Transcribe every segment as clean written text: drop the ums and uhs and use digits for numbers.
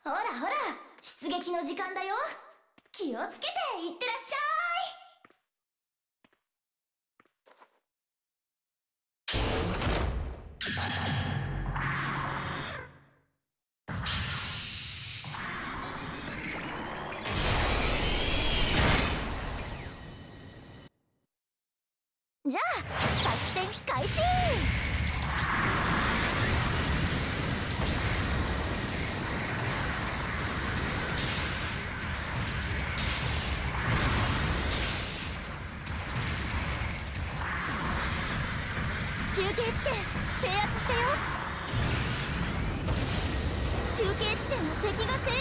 ほらほら、出撃の時間だよ。気をつけていってらっしゃい。じゃあ作戦開始。中継地点制圧したよ。中継地点の敵が制圧。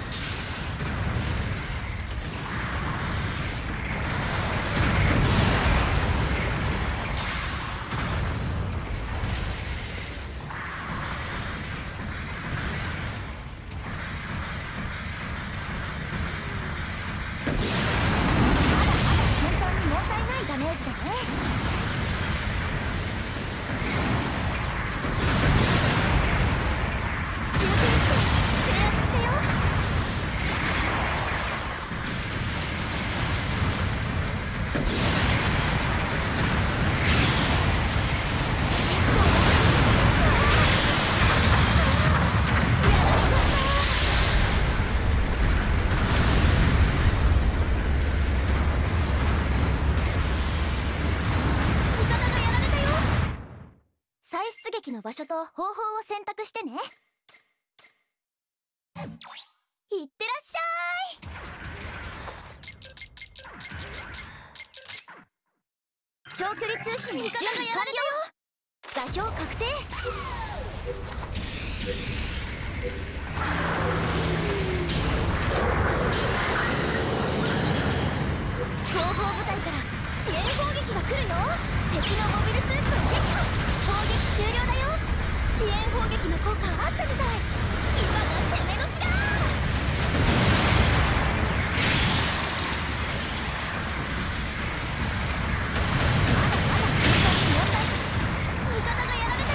出撃の場所と方法を選択してね。いってらっしゃい。長距離通信準備完了。座標確定。後方部隊から支援砲撃が来るよ。敵のモビルスーツを撃破。砲撃終了だよ。支援砲撃の効果あったみたい。今が攻め時だ。味方がやられたよ。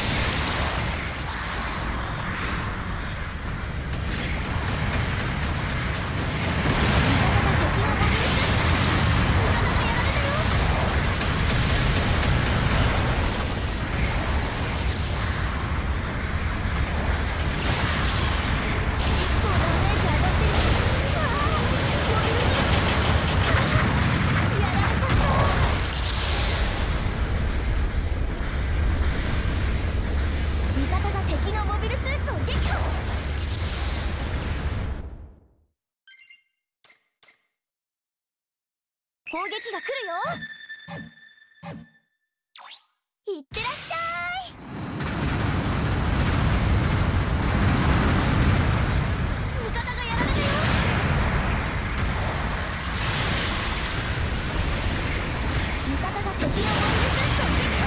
砲撃が来るよ。いってらっしゃい。味方がやられたよ。味方が敵のモビルスーツを撃破。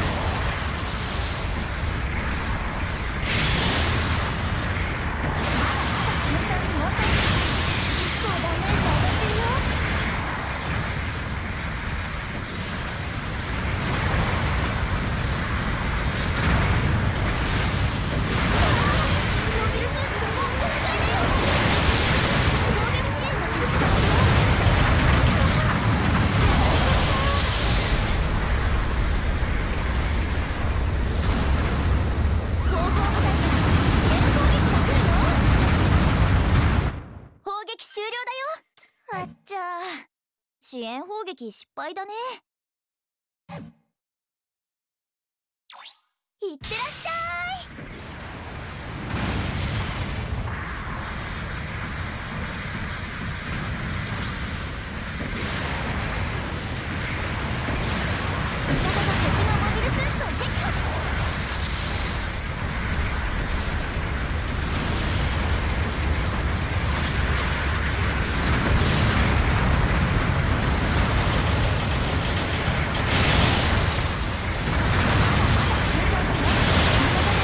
簡単に問題。結構ダメージ上がってるよ。支援砲撃失敗だね。いってらっしゃい。味方が敵のモビルスーツを撃破。味方が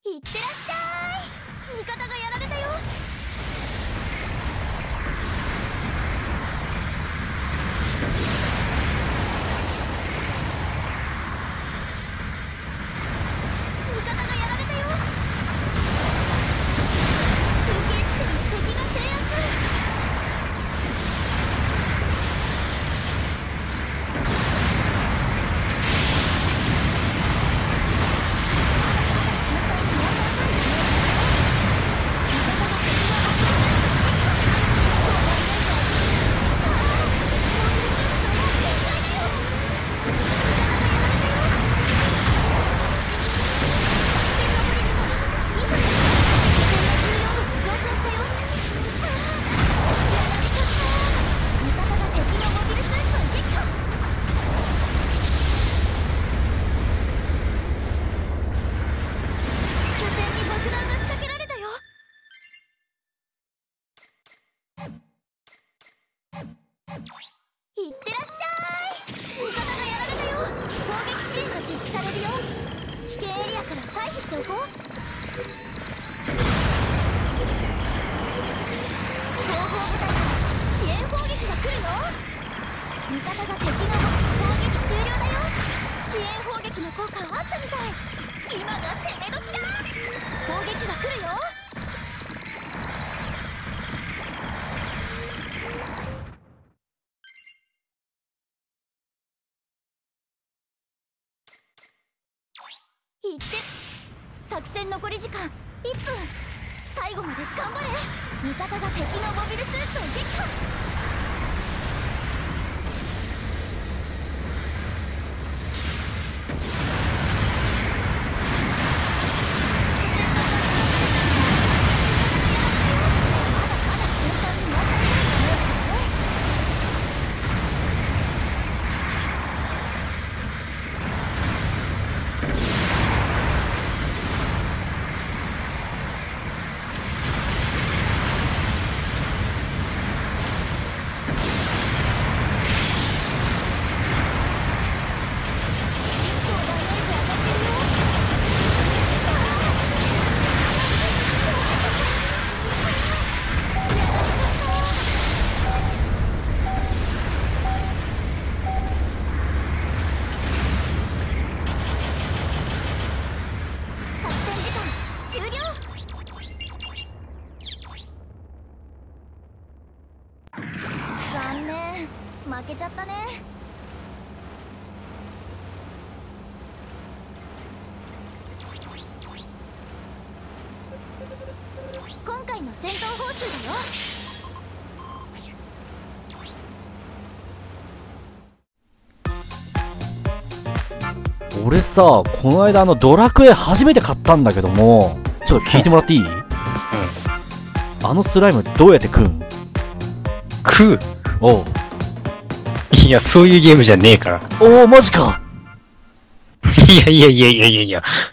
いってらっしゃい。味方がやられたよ。味方がやられたよ。中継地点で敵が制圧。いってらっしゃい。味方がやられたよ。攻撃支援が実施されるよ。危険エリアから退避しておこう。後方部隊から支援砲撃が来るよ。味方が敵の攻撃終了だよ。支援砲撃の効果あったみたい。今が攻め時だ。砲撃が来るよ。いって作戦残り時間1分。最後まで頑張れ。味方が敵のモビルスーツを撃破。残念、負けちゃったね。今回の戦闘報酬だよ。 俺さ、この間ドラクエ初めて買ったんだけども、ちょっと聞いてもらっていい？あのスライムどうやって食うん？ 食う？ おう。 いや、そういうゲームじゃねえから。 おお、マジか。 いやいやいやいやいやいや、